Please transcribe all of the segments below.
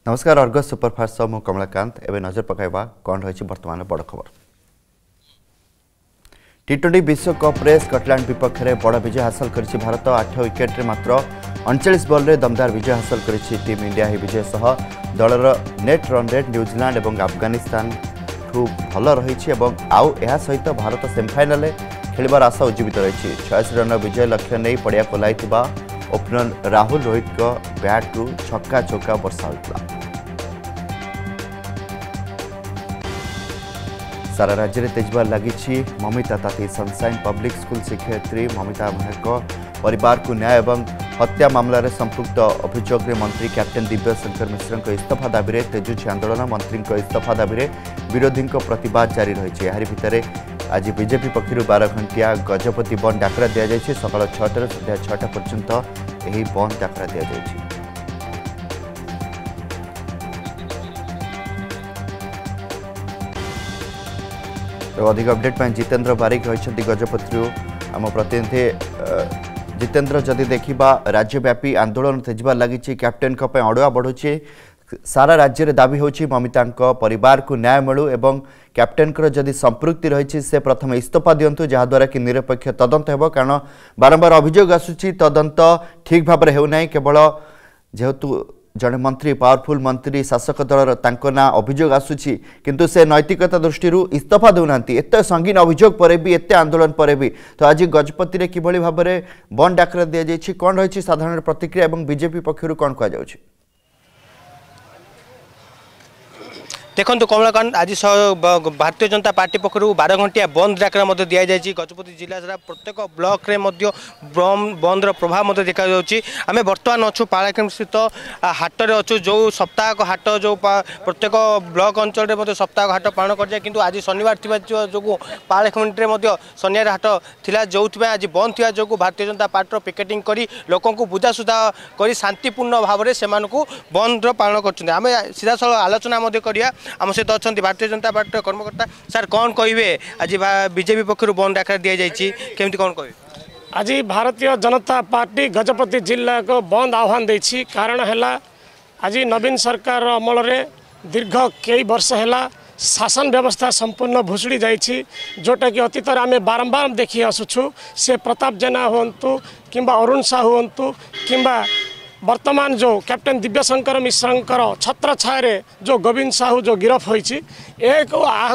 नमस्कार Argus superfast मु कमलाकांत एवं नजर पकाइबा कौन रही वर्तमान बड़ खबर। टी20 विश्वकप स्कटलैंड विपक्ष में बड़ विजय हासिल कर भारत 8 विकेट रे मात्र 39 बॉल रे दमदार विजय हासिल कर टीम इंडिया। ही विजय सह दलर नेट रन रेट न्यूजीलैंड और अफगानिस्तान ठू भल रही आउ यह सहित भारत सेमीफाइनल खेलबार आशा उज्जीवित रही। 86 रन विजय लक्ष्य नहीं पड़िया कोलाइथिबा ओपनर राहुल रोहित को बैट रु छक्का चौका वर्षा होता। सारा राज्य में तेजबार लगी ममिता ताती सनसाइन पब्लिक स्कूल शिक्षयित्री ममिता महको परिवार को न्याय एवं हत्या मामला संपुक्त अभियोग में मंत्री कैप्टेन दिव्यशंकर मिश्र इस्तीफा दाबी में तेजुची आंदोलन। मंत्री इस्तीफा दाबी में विरोधी प्रतिवाद जारी रही। यार भितर आज बीजेपी पक्षर 12 घंटिया गजपति बंद डाकरा दि जाए। सकाल 6 संध्या 6टा पर्यंत यह बंद डाकरा दि जाए। अधिक अपडेट पर जितेंद्र बारिक रही गजपति आम प्रतिनिधि। जितेंद्र जदि देखा राज्यव्यापी आंदोलन तेजबार लगी कैप्टेन अड़ुआ बढ़ुची सारा राज्य में दाबी होची ममिता परिवार को न्याय मिलू एवं कैप्टेन जदि संपृक्ति रही से प्रथम इस्तीफा दिंतु जहाद्वारा कि निरपेक्ष तदंत हो। कारण बारंबार अभियोग आसूची तदंत ठीक भाव में होना केवल जेहेतु जड़े मंत्री पावरफुल मंत्री शासक दलर ना अभियोग आसूची किंतु से नैतिकता दृष्टि इस्तीफा देना एत संगीन अभियोग पर भी एत आंदोलन पर भी तो आज गजपति में किभली भाव में बंद डाकरा दि जाए कौन रही साधारण प्रतिक्रिया और बीजेपी पक्षर कौन कह देखो कमलाकांत आज भारतीय जनता पार्टी पक्षर 12 घंटिया बंद डाकरा दि जाए। गजपति जिला सारा प्रत्येक ब्लॉक रे बंद प्रभाव देखा आम बर्तमान अच्छु पालाखेमुंडी स्थित हाट अच्छु जो सप्ताह हाट जो प्रत्येक ब्लॉक अंचल सप्ताह हाट पालन कर कि आज शनिवार जो पालाखेमुंडी शनिवार हाट थिला जो आज बंद थी जो भारतीय जनता पार्टी पिकेटिंग कर लोक बुझासुझा कर शांतिपूर्ण भाव में से बंद पालन कर सीधा साल आलोचना करिया। आम सहित अच्छा भारतीय जनता पार्टी कर्मकर्ता सर कौन कहे आज बीजेपी पक्षर बंद डाकरा दि जाए केमती कौन कहे आज भारतीय जनता पार्टी गजपति जिला को बंद आह्वान देछि। कारण है आज नवीन सरकार अमल रे दीर्घ कई वर्ष है शासन व्यवस्था संपूर्ण भुसुड़ी जाइछि जोटा कि अतीत आम बारंबार देखी आसुछु से प्रताप जेना हुंतु किंबा अरुण साहू हुंतु किंबा वर्तमान जो कैप्टेन दिव्यशंकर मिश्र छत्र छाया जो गोविंद साहू जो गिरफ होइछि एक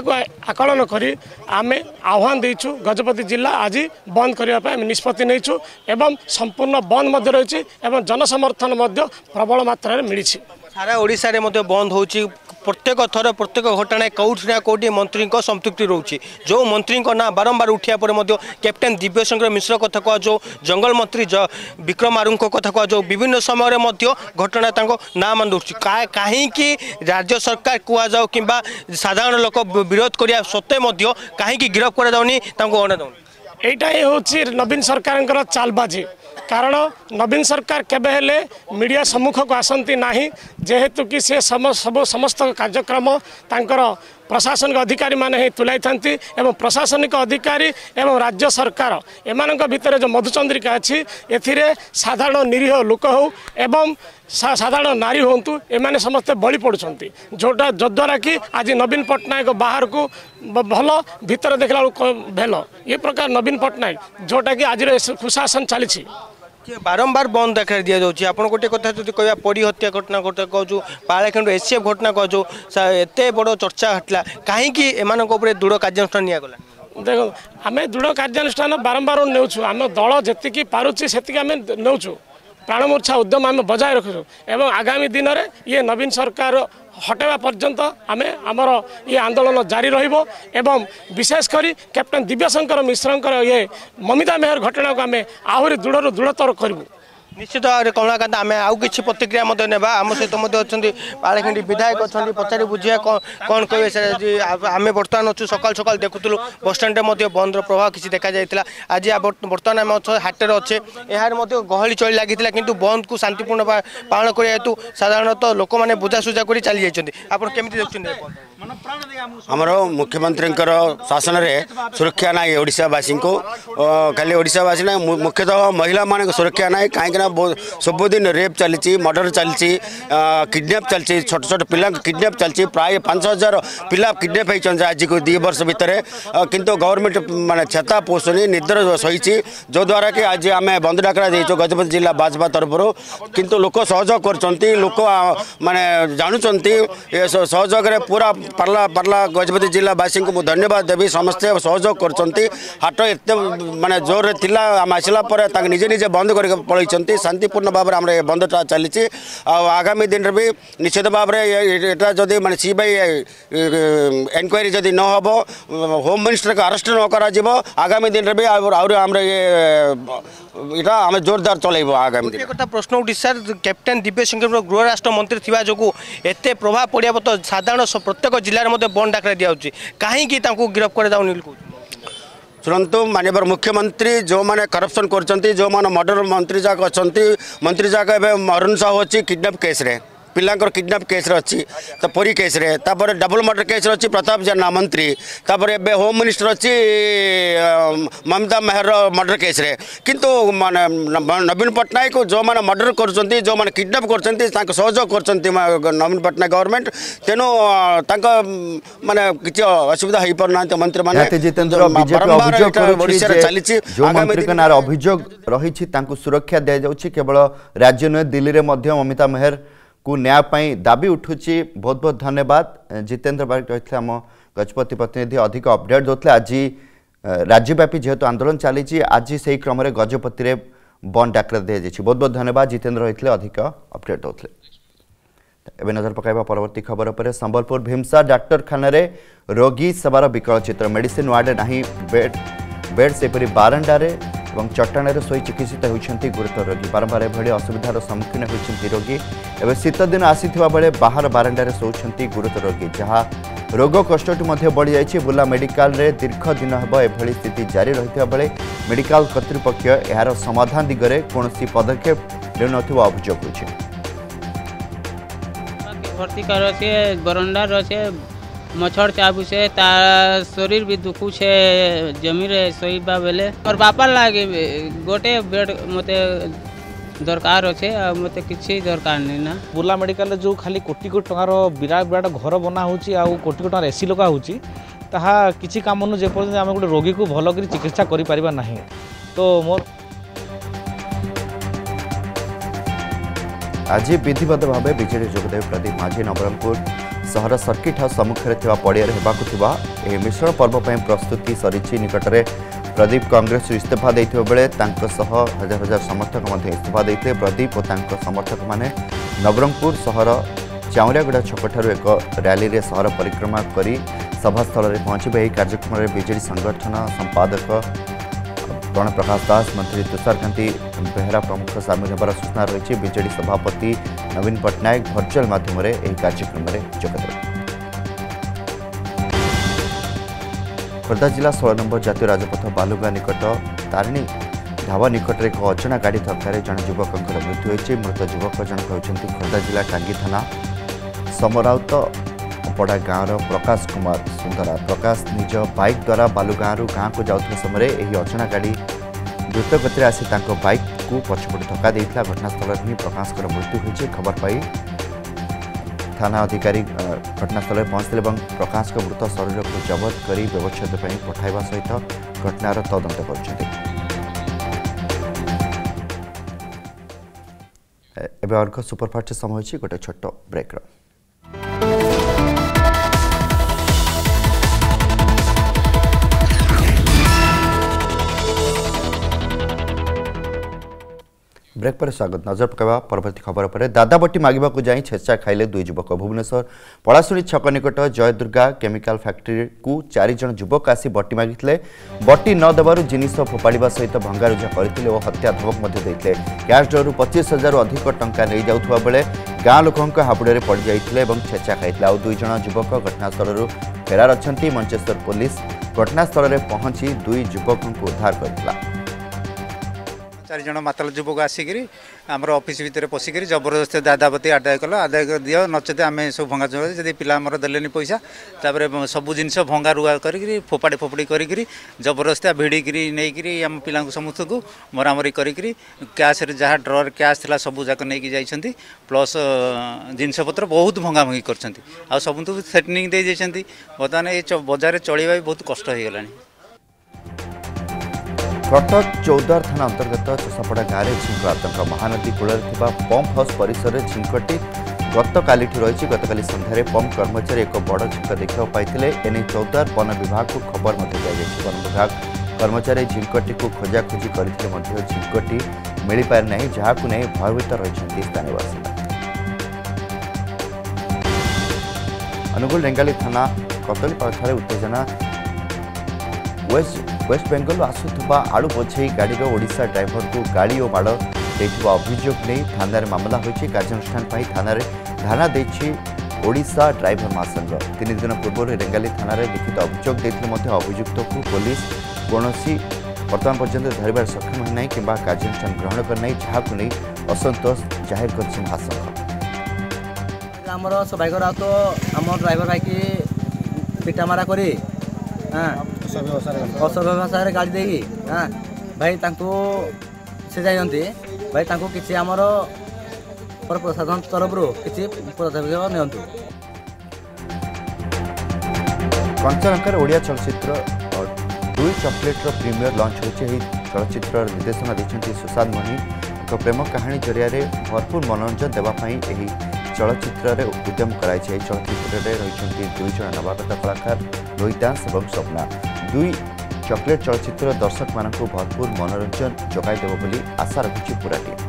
आकलन करी आमे आह्वान देइछु गजपति जिला आज बंद करने निष्पत्ति नहींछु एवं संपूर्ण बंद मध्य रही एवं जनसमर्थन प्रबल मात्रा मिली। सारा ओडिशा रे बंद होची प्रत्येक थर प्रत्येक घटना कौटी ना कौटी मंत्री संपृक्ति रोचे जो मंत्री ना बारंबार उठा पर कैप्टेन दिव्यशंकर मिश्र कथा कह जो जंगल मंत्री विक्रम आरुंक कथा कह जो विभिन्न समय घटना ना मान दूसरी कहीं राज्य सरकार कहुओ कि साधारण लोक विरोध करा सत्वे कहीं गिरफ कर अणा दौनी यही हूँ नवीन सरकार चालबाजी। कारण नवीन सरकार केबेले मीडिया सम्मुख को आसती ना जेहेतु कि से समस्त कार्यक्रम तांकर प्रशासनिक अधिकारी माने ही तुलाई थांती एवं प्रशासनिक अधिकारी एवं राज्य सरकार एमानक भितर जो मधुचंद्रिका अच्छी एथिरे साधारण निरीह लोक हो एवं साधारण नारी होंतु एमाने समस्ते बलि पड़ुछंती जोटा जद्वारा कि आज नवीन पट्टनायक बाहर को भल भितर देखला भेल ये प्रकार नवीन पट्टनायक जोटा कि आज कुशासन चली बारंबार बंद देखा दि जाऊँगी। आप गोटे कथा जो कह पड़ी हत्या घटना कहूँ पालाखेमुंडी एसीएफ घटना कहूँ एत बड़ चर्चा हटला कहीं एम दृढ़ कार्यानुष्ठान निगला। देख आम दृढ़ कार्यानुष्ठान बारंबार नौ आम दल जी पारुची से नौ प्राणमूर्छा उद्यम आम बजाय रखुँ एवं आगामी दिन में ये नवीन सरकार हटावा पर्यंत आमे आमर ये आंदोलन जारी रहिबो एवं विशेषकर कैप्टेन दिव्यशंकर मिश्र ये ममिता मेहर घटना को आम आहरी दृढ़ दृढ़तर करूँ। निश्चित भाव में कमलाकांत आम आउ कि प्रतिक्रिया ना आम सहित अच्छा पालाखेमुंडी विधायक अच्छा पचारि बुझिया कौन कहे आम बर्तमान अच्छु सकाल सकाल देखुलु बसस्टाण्ड बंद प्रभाव किसी देखा जाता। आज बर्तमान आम हाटे अच्छे यार गहली चली लगी कि बंद को शांतिपूर्ण पालन कर हेतु साधारणतः लोक मैंने बुझासुझा कर चली जाती आप केमी देखते? आमर मुख्यमंत्री शासन में सुरक्षा ना ओडावासी को खाली ओडावासी ना मुख्यतः महिला मान सुरक्षा ना कहीं सबुदिन रेप चली मर्डर चलती किडनैप चलती छोट छोट पिला किडनैप चलती प्राय 5000 पिला किडनैप होती आज को 2 वर्ष भितर किंतु गवर्नमेंट माने छता पोषणी निद्र सही जो द्वारा कि आज आम बंद डाकरा देचु गजपति जिला भाजपा तरफ किंतु लोक सहयोग कर लोक माने जानुंट सहयोग पूरा पार्ला पार्ला गजपति जिलावासी को धन्यवाद देवी समस्ते सहयोग कर हाट एत माने जोर थिला आम आसला निजे निजे बंद कर पलैंट शांतिपूर्ण भाव में आम बंदटा चली आगामी दिन भी निश्चित भाव में जदि माने सीबीआई एनक्वायरी जदि न हम होम मिनिस्टर को अरेस्ट न कर आगामी दिन भी आम ये आम जोरदार चल आगामी दिन कथा प्रश्न उठी सर कैप्टेन दिव्य सिंह गृह राष्ट्र मंत्री थी जो एत प्रभाव पड़ा तो साधारण प्रत्येक जिले में बंद डाकरा दिखाई कहीं गिरफ्त कर शुणु माननीय मुख्यमंत्री जो मैंने करप्शन कर जो मैंने मर्डर मंत्री जाक अच्छा मंत्री जाक अरुण साहू अच्छी किडनैप केस रे पिलांकर किडनैप केस अच्छी तो पुरी केस रे तापर डबल मर्डर केस अच्छी प्रताप जेना मंत्री तापर एबे होम मिनिस्टर अच्छी ममता मेहर मर्डर केस रे किंतु माने नवीन पट्टनायक जो माने मर्डर करछंती जो माने किडनैप करछंती तांको सहयोग करछंती नवीन पट्टनायक गवर्नमेंट तेनो तांको माने किछ असुविधा होई परना मंत्री माने जितेंद्र बीजेपी अभियोग करूछि जो मंत्री का नार अभियोग रही तांको सुरक्षा दिया जाउछि केवल राज्य न दिल्ली रे मध्य ममता मेहर को न्याय पाई दाबी उठुची बहुत बहुत धन्यवाद जितेंद्र बारिक रही आम गजपति प्रतिनिधि अधिक अपडेट दोते आज राज्यव्यापी जेहेतु आंदोलन चली आज से क्रम में गजपति रे बंद डाकरा दी जाइए बहुत बहुत धन्यवाद जितेंद्र रही अधिक अपडेट दोते एवं नजर पकाइबा परवर्ती खबर पर संबलपुर भीमसा डाक्तरखाना रे रोगी सेवार विकल चित्र मेडिसिन वार्ड नहीं बेड सेपरी बारंडारे और चट्टाण शोई चिकित्सित होती गुरुतर रोगी बारंबार एभली असुविधार सम्मुखीन होती रोगी एवं शीत दिन आसीथिबा बेले बाहर बारंडारे शोचंती गुरुतर रोगी जहाँ रोग कष्टटी बढ़ी जाइए बुर्ला मेडिकल रे दीर्घ दिन हेब एभली स्थिति जारी रही बेले मेडिकल कर्तृपक्ष यार समाधान दिगरे कौन पदक्षेप नेउनथिबा अभियोग होछि भर्ती करे बरंडार रहे मच्छर चाबू से तार शरीर भी दुखु छे जमी रे सोईबा बेले और बापा लागे गोटे बेड मते दरकार अच्छे मते किसी दरकार नहीं ना बुर्ला मेडिकल जो खाली कोटी कोटी टंकार विराट विराट घर बना होची आ कोटी कोटी टंकार एसी लगा होची ताहा किसी काम नु जे पर्यंत हम गोटे रोगी को भल कर चिकित्सा करि परिबा नाही तो मोर आज विधिवत भाव विजेडी जोगदेव प्रदीप माझी नवरंगपुर सहर सर्किट हाउस सम्मुखें पड़िया होगा मिश्रण पर्व पर प्रस्तुति सरी निकट में प्रदीप कांग्रेस इस्तीफा देते बेले हजार हजार समर्थक इस्तीफा देते प्रदीप और समर्थक माने नवरंगपुर सहर चाउरियागुड़ा छकठार एक रैली रे सहर परिक्रमा कर सभास्थल में पहुंचे। यह कार्यक्रम में बीजेडी संगठन संपादक प्रण प्रकाश दास मंत्री तुषारकांति बेहरा प्रमुख सामिल होबार सूचना रही बीजेडी सभापति नवीन पट्टनायक भर्चुआल माध्यम कार्यक्रम में जोगदेव। खोर्धा जिला 16 नंबर जातीय राजपथ बालुगा निकट तारिणी ढाबा निकट एक अजणा गाड़ी धक्कार जड़े युवक मृत्यु होती मृत युवक जनक होती खोर्धा जिला टांगी थाना समराउत पड़ा गाँव प्रकाश कुमार सुंदरा प्रकाश निज बाइक द्वारा बालुगाँ गाँव को जाऊे समय यह अजणा गाड़ी द्रुत गति आसी बाइक को पछपटे धक्का देता घटनास्थल में प्रकाश मृत्यु होती खबर पाई थाना अधिकारी घटनास्थल में पहुंचते प्रकाश मृत शरीर को जबत कर व्यवच्छेद पठाइबा सहित घटनार तदंत कर अर्घ सुपरफास्ट समय गोटे छोट ब्रेक। ब्रेक पर स्वागत नजर पकाइबा परवर्ती खबर पर दादाबटी मागिबा को जाई छेचा खाइले 2 युवक भुवनेश्वर पलाशुणी छक निकट जय दुर्गा केमिकल फैक्ट्री को 4 जन युवक आसी बटी मागिथिले बटी न देबारु जिनिस फोपाड़िबा सहित भंगारुजा करथिले और हत्या धमक मध्ये दैथिले कैश ड्रॉ 25,000 अधिक टंका नै जाउथबा बेले गाँ लोकंक हाबुड़े पड़ जाइथिले एवं छेचा खाइथिले आ 2 जन युवक घटनास्थल फेरार अछंती मंचेश्वर पुलिस घटनास्थल में पहुंची 2 युवक को उद्धार करथिला। चार जन माताल युवक आसिक आमर ऑफिस भितर पशिक जबरदस्ती दादापति आदाय कल आदाय दियो नचते आम सब भंगा चुरा जब पिला देलेनि पैसा तापर सब जिनस भंगा रुआ कर फोपाड़ी फोपड़ी कर जबरदस्ती भिड़िक नहीं आम पिला समस्त को मरामरी कर कैश जहाँ ड्रर कैश था सब जाक नहीं जाइए प्लस जिनपतर बहुत भंगा भंगी कर सब थ्रेटनिंग दे बर्तमान ये बजार चलवा भी बहुत कष्ट हो गलानी। कटक चौदार थाना अंतर्गत चषापड़ा गाँव में झिंक आतंक महानदी कूल पंप हाउस परिसर में झिंकटी गतकाली रही गतकाली सन्धार पंप कर्मचारी एक बड़ झिंक देखा पाई एने चौदार वन विभाग को खबर दी वन विभाग कर्मचारी झिंकटी को खोजाखोजी करते झिंकटी मिल पारि नहीं जहां नहीं भयभीत रही स्थानीय बासिंदा। अनुगुल रेंगाली थाना कतलीपाड़ उत्तेजना वेस्ट बेंगल आसुवा आलू बोझे गाड़ी ओडिशा ड्राइवर को गाड़ी और माड़ देथिबा अभियोग नहीं थाना मामला होइछि। कार्यानुष्ठान थाना धाना देछि ओडिशा ड्राइवर महासंघ 3 दिन पूर्व रेंगाली थाना लिखित अभियोग देथिले अभियुक्त को पुलिस कौनसी वर्तमान पर्यंत धरबार सक्षम है नहीं किंबा कार्यानुष्ठान ग्रहण करना जहाँ नहीं असंतोष जाहिर कर महासंघ। आमर सौभाग्य तो आम ड्राइवर भाई की पिटामारा करी असभ्य गाड़ी देगी भाई से जाती भाई किसी आमर प्रशासन तरफ किसी पदक्षेप नियंतु। कंचनकर ओडिया चलचित्र दुई चॉकलेट प्रीमियर लॉन्च होती चलचित्र निर्देशना देखते सुशांत मणि एक प्रेम कहानी जरिया भरपूर मनोरंजन देवाई चलचित्र उद्यम कराई। चलचित्र रही दुई जन नवागत कलाकार लोहितांश और स्वप्ना। दुई चॉकलेट चलचित्र दर्शक मान भरपूर मनोरंजन जगाईदेव बोली आशा रखी पूरा टीम।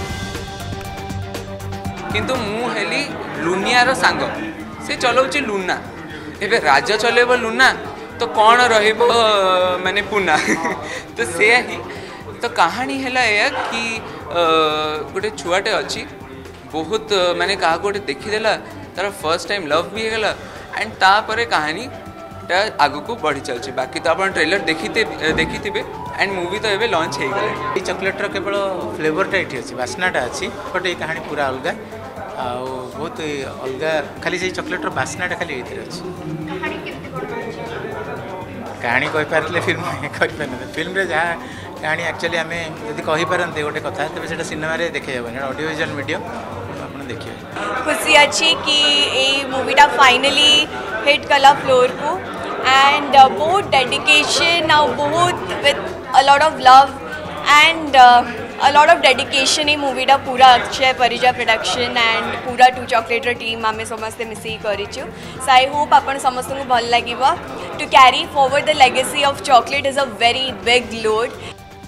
किंतु मु हेली लुनियार सांग से चलाऊँ लुना एवं राजा चलेब लुना तो कौन रहिबो माने पुना तो से ही तो कहानी है कि गोटे छुआटे अच्छी बहुत माने क्या गोटे देखीदेला तार फर्स्ट टाइम लव भी होगा एंड तापर कहानी आग को बढ़ी चलती। बाकी तो आप ट्रेलर देखी एंड मूवी तो ये लॉन्च हो गला। चॉकलेटर केवल फ्लेवरटा ये अच्छी बास्नाटा अच्छी बट ये कहानी पूरा अलग बहुत अलग खाली से चॉकलेटर बास्नाटा खाली ये अच्छी कहानी कहीपर फिल्म फिल्म जहाँ कहानी एक्चुअली आम जब कहीपरते गोटे कथा तेज से सिनेमा देखा जाए ऑडियो विजुअल मीडियम आप देखिए। खुशी अच्छी कि ये मूवीटा फाइनली हिट कला फ्लोर को एंड बहुत डेडिकेशन बहुत with a lot of love and a lot of dedication ये मूवीटा पूरा अक्षय परिजा प्रोडक्शन एंड पूरा टू चॉकलेटर टीम आम समस्ते मिसिक करिछु। सो आई होप आपण समस्त को भल लागिबा to carry forward the legacy of chocolate is a very big load.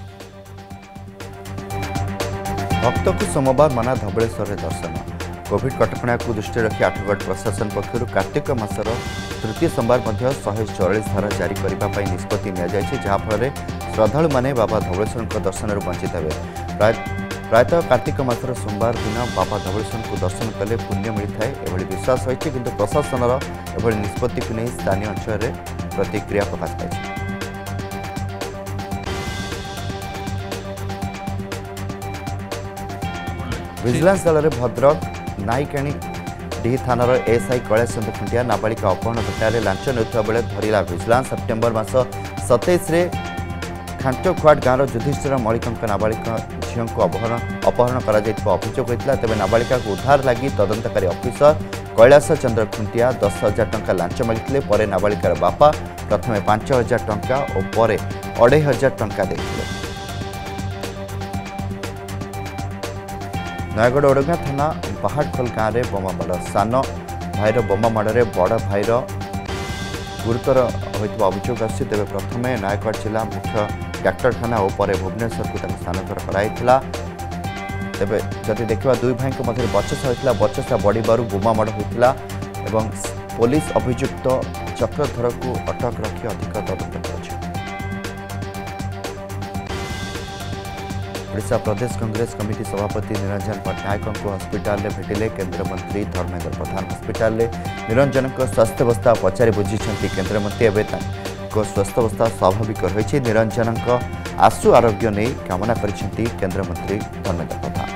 भक्त को सोमवार मना धबलेश्वर दर्शन कोविड कटकणा को दृष्टि रखी आठगढ़ प्रशासन पक्षर कार्तिक मासर तृतीय सोमवार 144 धारा जारी करने निष्पत्ति जहाँफल श्रद्धालु मैंने बाबा धबलेश्वर दर्शन वंचित हे। प्रायतः कार्तिक मासर सोमवार दिन बाबा धबलेश्वर को दर्शन कले पुण्य मिलता है एभली विश्वास होइछि किंतु प्रशासन एभली निष्पत्ति को नहीं स्थानीय अंचल में प्रतिक्रिया प्रकाश पाई। विजिलेंस दल में भद्रक नाईकाणी डी थानार एसआई कैलाश चंद्र खुंटिया नाबालिका अपहरण घटना लांच नेउथबा बेले धरिला विजिलेंस। सेप्टेम्बर मास 27 रे खांचोखुआट गाँव युधिष्ठिर मलिक नाबालिका झील को अपहरण कर अभियोग होता। तेज नाबालिका को उद्धार लगी तदंतकारी अफिसर कैलाश चंद्र खुंटिया 10,000 टंका लांच मांगते नाबालिकार बापा प्रथम 5,000 टंका और पर 2,500 टंका देते। नयगढ़ ओडगाँ थाना पहाड़खोल गाँव में बोमा माड़ सान भाईर बोमा माड़े बड़ भाईर गुरुतर होता अभियोग आसी। तेज प्रथम नयगढ़ जिला मुख्य डाक्तखाना और पर भुवनेश्वर को स्थानांतर कराइला। तेज जदि देखा दुई भाई मध्य बचसा होता बचसा बढ़िबारु बोमा माड़ होता एवं पुलिस अभियुक्त चक्रधर को अटक रखी अधिक तदंत कर। ओडिशा प्रदेश कांग्रेस कमिटी सभापति निरंजन पट्टनायक को हस्पिटाल में भेटिले केन्द्रमंत्री धर्मेन्द्र प्रधान। हस्पिटाल निरंजन स्वास्थ्यावस्था पचारि बुझी केन्द्रमंत्री एवं स्वास्थ्यावस्था स्वाभाविक रही। निरंजन आशु आरोग्य नहीं कामना करिसेंती केंद्र मंत्री धर्मेंद्र प्रधान।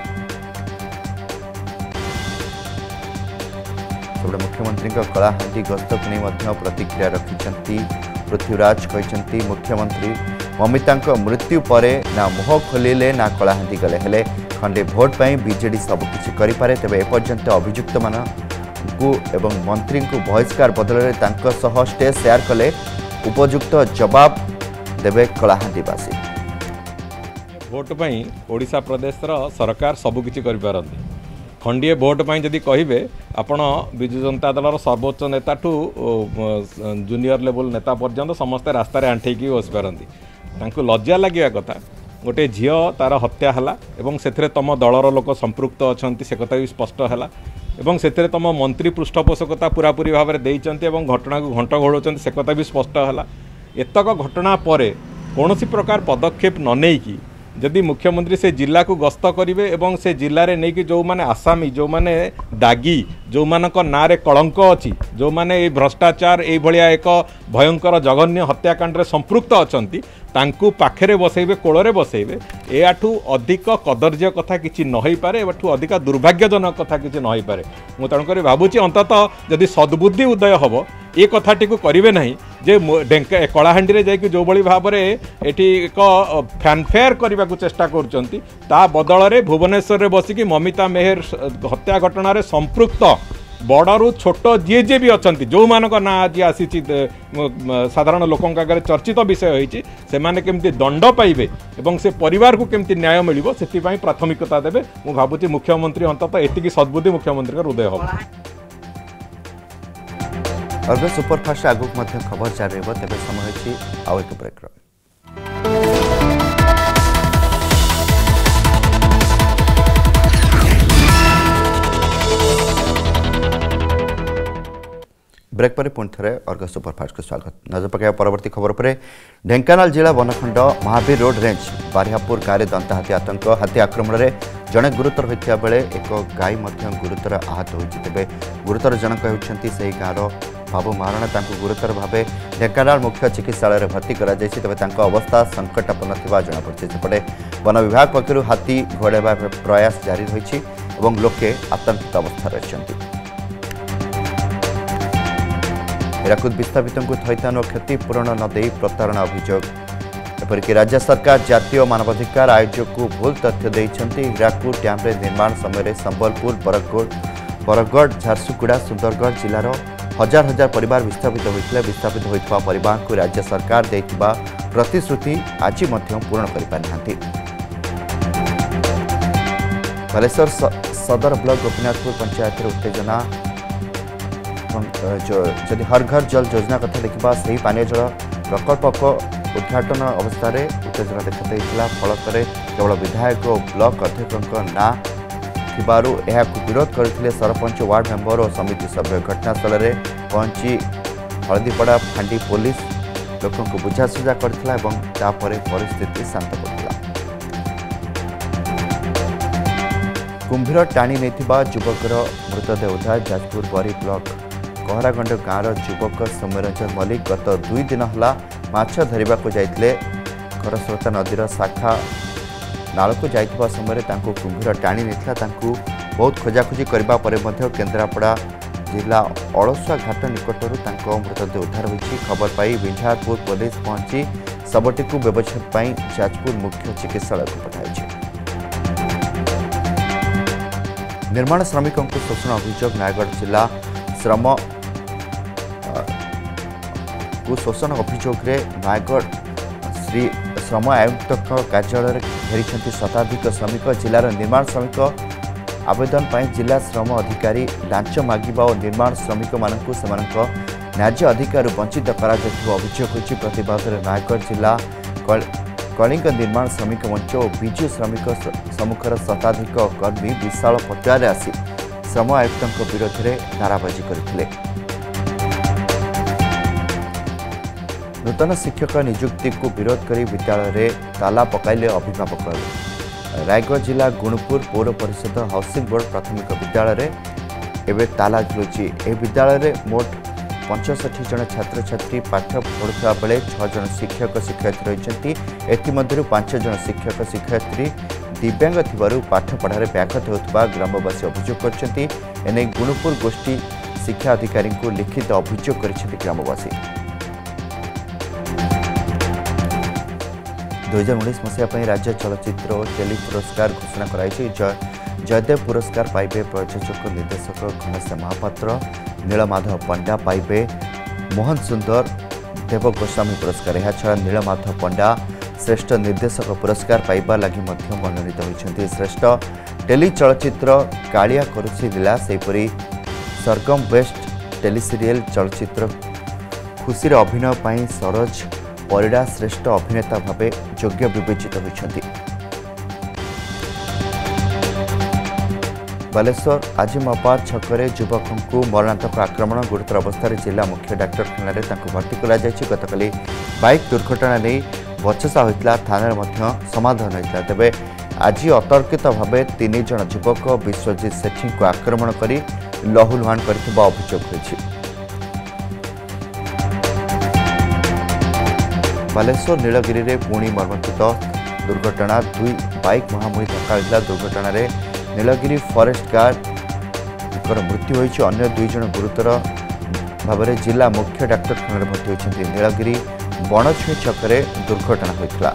सेबडे मुख्यमंत्री कलाहांडी गस्त को नहीं प्रतिक्रिया रखिंट पृथ्वीराज कहते मुख्यमंत्री ममिता मृत्यु पर ना मुह खोलिले ना कलाहांडी गले हेले खंडे भोट पर बीजेडी सबकि करें तेज एपर्यंत अभियुक्त एवं मंत्री को बहिष्कार बदल में स्टेज शेयर कले उपयुक्त जवाब देवे कलाहांडीवासी। भोट पर ओडिशा प्रदेश सरकार सबकि करपारती खंडे भोट पर जदि कहे आपण विजु जनता दल सर्वोच्च नेता ठू जूनियर लेवल नेता पर्यंत समस्ते रास्तार आंठेकी बसी पारती लज्जा लगे कथा गोटे झील तार हत्या है एवं से तुम दलर लोक संपृक्त अच्छा से कथा भी स्पष्ट है एवं से तुम मंत्री पृष्ठपोषकता पूरापूरी भाव में देते घटना को घंट घोड़ाऊँ से कथा भी स्पष्ट है। एतक घटना पर कौन प्रकार पदक्षेप न नहीं जदि मुख्यमंत्री से जिला को गस्त करेंगे एवं से जिले में नहीं कि जो माने आसामी जो माने दागी जो मानक ना रे कलंक अच्छी जो माने भ्रष्टाचार ये एक भयंकर जघन्य हत्याकांड रे संपृक्त अछंती तांकु पाखरे बसैबे कोଳରେ बसैबे एठू अधिक कदर्य कथा किछि न होई पारे एठू अधिक दुर्भाग्यजनक कथा किछि न होई पारे। मु तणकर भाबुची अंततः जदि सद्बुद्धि उदय हबो ये कथाटी को करेंगे नहीं जे कलाहांडी रे जाइक जो बड़ी भाव में एटी एक फैनफेयर करने को चेष्टा करुँच ता बदल में भुवनेश्वर में बसिकी ममिता मेहर हत्या घटना रे संपृक्त बड़ू छोट जी जी भी अच्छा जो मानक ना आज आसी साधारण लोकों आगे चर्चित विषय होती से केमती दंड पाइबे एवं से परिवार को केमती न्याय मिलिबो से प्राथमिकता देवे। मु भाबुची मुख्यमंत्री अंततः एतिकी सद्बुद्धि मुख्यमंत्री का हृदय हम। अर्ग सुपरफास्ट आगुक मध्य खबर जारी रहिबो तेबे समय अछि आउ एक ब्रेक। ब्रेक पर पुणी थे अर्ग सुपरफास्ट को स्वागत। नजर पकाया परवर्ती खबर पर ढेंकानाल जिला वनखंड महावीर रोड रेंज बारियापुर गाँव में दंता हाथी आतंक हाथी आक्रमण में जड़े गुरुतर होता बेले एक गाई गुरुतर आहत होती तेज गुरुतर जनक होती से गाँव बाबू महाराणा गुरुतर भाव ढेंकानाल मुख्य चिकित्सालय भर्ती कर तेज अवस्था संकटापन्न जमापड़ी सेपटे वन विभाग पक्षर हाथी घोड़ाइवा प्रयास जारी रही लोके आतंकित अवस्था रही। हिराकुद विस्थापित को थैथान और क्षतिपूरण न दे प्रतारणा अभियोग एपरिक राज्य सरकार जातीय मानवाधिकार आयोग को भूल तथ्य देते। हिराकुद डैम निर्माण समय संबलपुर बरगढ़ झारसुगुड़ा सुंदरगढ़ जिलार हजार हजार परिवार विस्थापित होते विस्थापित होता परिवार को राज्य सरकार देथिबा प्रतिश्रुति आज पूर्ण कर पारि। बालेश्वर सदर ब्लॉक गोपीनाथपुर पंचायत उत्तेजना जदि हर घर जल योजना कथा देखा से पानी जल प्रकल्प को उद्घाटन अवस्था उत्तेजना देखा फलत केवल विधायक और ब्लॉक अध्यक्ष ना विरोध करते सरपंच वार्ड मेंबर और समिति सभ्य घटनास्थल में पहुंची हलदीपड़ा फांडी पुलिस लोकों को बुझासुझा करथिला परिस्थिति शांत पड़ा। कुंभीर टाणी नहीं युवकर मृतदेह उद्धार जाजपुर बरी ब्लॉक कहरागंड गाँव युवक सौम्यरंजन मल्लिक गत 2 दिन है माछ धरने को जाते खरस्रोता नदीर शाखा नाल को जाइथिबा समय कुंभीर टाणी नहीं बहुत खोजाखोजी करने पर केन्द्रापड़ा जिला अलसुआ घाट निकटर मृतदेह उद्धार होती खबर पाई विंझारपुर पुलिस पहुंची शवटी को व्यवच्छेद जाजपुर मुख्य चिकित्सालय को पठाई। निर्माण श्रमिकों को शोषण अभियोग नयगढ़ जिला श्रम को शोषण अभियोग नयगढ़ श्री श्रम आयुक्त कार्यालय घेरी शताधिक श्रमिक जिलार निर्माण श्रमिक आवेदन पर जिला श्रम अधिकारी लांच मागिबा और निर्माण श्रमिक मानकु सेमानक न्याय अधिकार वंचित करा जायथिबा अभियोग होछि। प्रतिवाद नयगढ़ जिला कलिंग निर्माण श्रमिक मंच और विजु श्रमिक सम्मुखर शताधिक कर्मी विशाल पटारे आसी श्रम आयुक्त विरोध में नाराबाजी करथिले। नूतन शिक्षक नियुक्ति को विरोध कर विद्यालय में ताला पकाइले अभिभावक। रायगढ़ जिला गुणपुर पौर परिषद हाउसिंग बोर्ड प्राथमिक विद्यालय में एवं ताला झुलुची। विद्यालय में मोट 65 जन छात्र छात्री पाठ पढ़ुवा बेले 6 जन शिक्षक शिक्षयित्री रही। एमध्य 5 जन शिक्षक शिक्षयित्री दिव्यांग थिबारु पाठ पढ़ारे व्याघात होता ग्रामवासी अभियोग करछन्ति। एने गुणुपुर गोष्ठी शिक्षा अधिकारी को लिखित अभियोग कर ग्रामवासी। 2019 मसीहा राज्य चलचित्र और टेली पुरस्कार घोषणा कराई। जयदेव पुरस्कार पाइबे प्रयोजक निर्देशक घनश्याम महापात्र। नीलमाधव पंडा पाइबे मोहन सुंदर देव गोस्वामी पुरस्कार। यह छड़ा नीलमाधव पंडा श्रेष्ठ निर्देशक पुरस्कार पाइबा लगी मनोनीत होती। श्रेष्ठ टेली चलचित्र कालिया करुछि लीला सेपरी सरगम बेस्ट टेली सीरियल चलचित्र खुशीर अभिनय पाई सरोज परिडा श्रेष्ठ अभिनेता भावे योग्य विवेचित होती। बालेश्वर आजिमापा छकरे युवक को मरणांतक आक्रमण गुरुतर अवस्था जिला मुख्य डाक्तखाना भर्ती कर गतकाली बाइक दुर्घटना नहीं बचसा होता थाना समाधान होता। तेबे आज अतर्कित भाव 3 जन युवक विश्वजीत सेठी को आक्रमण कर लहुलुहान करथिबा अभियोग होइछि। बालेश्वर नीलगिरी में पुणी मर्मन्तुक दुर्घटना 2 बाइक मुहांमुही धक्का दुर्घटना रे नीलगिरी फॉरेस्ट गार्ड मृत्यु होइछि। अन्य 2 जन गुरुतर भाव जिला मुख्य डाक्तखाना भर्ती होइछन्ति। नीलगिरी बणछुई छकरे दुर्घटना होइतला।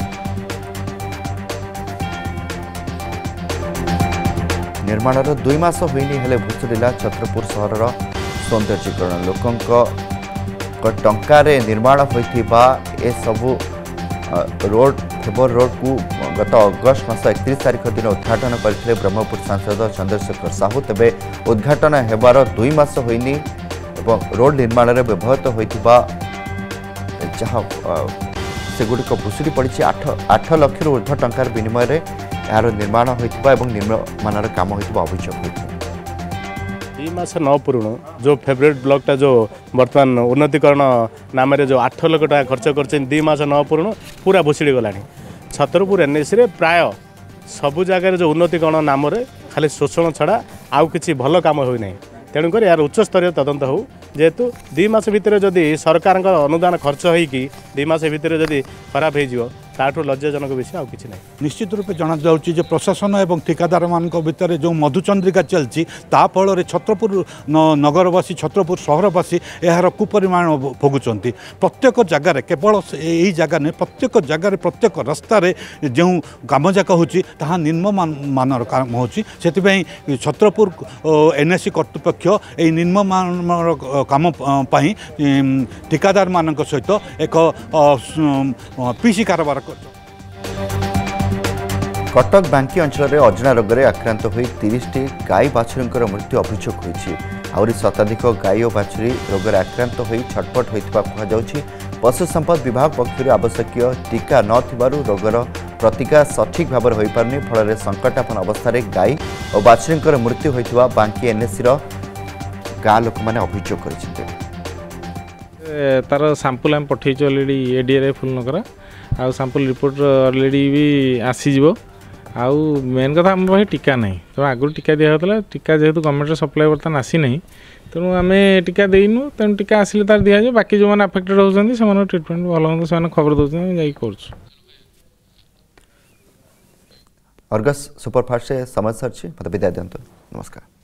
निर्माणर 2 मास होइनी हेले भुसुडिला छत्रपुर सहरर सौंदर्यीकरण। लोकंक टंकारे निर्माण होइथिबा ए सबु रोड फेबर रोड को गत अगस्ट मास 31 तारिख दिन उद्घाटन करथिले ब्रह्मपुर सांसद चंद्रशेखर साहू। तेबे उद्घाटन हेबार 2 मास होइनी एवं रोड निर्माण रे व्यवहृत होइथिबा जहाँ सेगुड़िक भुसुड़ी पड़ी 8 लाख रु ऊर्ध्व टंकार विनिमय यार निर्माण होइथिबा एवं निर्माणर काम होइथिबा अभियोग होइथिबा। 2 मास न पूर्ण जो फेवरेट ब्लॉकटा जो बर्तमान उन्नतीकरण नाम जो 8 लाख टका खर्च कर 2 मास न पूर्ण पूरा भुसुड़ी गला। छतरपुर एनएसी रे प्राय सबु जगह जो उन्नतीकरण नाम खाली शोषण छड़ा आउ किसी भल काम हो ना। तेणुक यार उच्च स्तरीय तदंत हो जेहेतु 2 मास भितर जदि सरकार अनुदान खर्च होगी 2 मास भितर जदि खराब हो ताठू लज्जाजनक विषय आउ किछि नहीं। निश्चित रूप जना जाउची जे प्रशासन एवं ठिकादार मान भितर जो मधुचंद्रिका चलती फल छत्रपुर नगरवासी छत्रपुर सहरवासी यार कुपरिमाण भोगुंट। प्रत्येक जगार केवल यही जगह नहीं प्रत्येक जगार प्रत्येक रास्तार जो काम जाक होता निम्न मानर काम होची। छत्रपुर एनएसी कर्तृपक्ष यही निम्न मानर काम ठिकादार मान सहित एक पीसी कारबार। कटक बांकी अंचल में अजना रोग में आक्रांत हो 30टी गाई बाछुरी मृत्यु अभियोग होती। आहरी शताधिक गाई और बाछुरी रोग में आक्रांत हो छटपट होता कहुच्छी। पशु संपद विभाग पक्षर आवश्यक टीका नथिबारु रोगर प्रतिकार सठिक भाव हो पारनी फल संकटापन्न अवस्था गाई और बाछुरी मृत्यु होता बांकी एनएसी गाँ लोक मैंने अभियोग कर तार सैंपल आम पठेचु अलरेडी एडीआर फुलनकर आउ सैंपल रिपोर्ट अलरेडी भी आसीज। आउ मेन कथा आम पाखे टीका ना तो आगुरी टीका दिखाला टीका जेहेतु गवर्नमेंट सप्लाई बर्तमान आसी ना तेणु आम टीका देनु तेणु टीका आसिले तार दिखाई बाकी जो मैंने अफेक्टेड होती से ट्रिटमेंट भल हम से खबर दौरान जा अर्गस सुपरफास्ट से समझ सारी मत विदाय दिंतु। नमस्कार।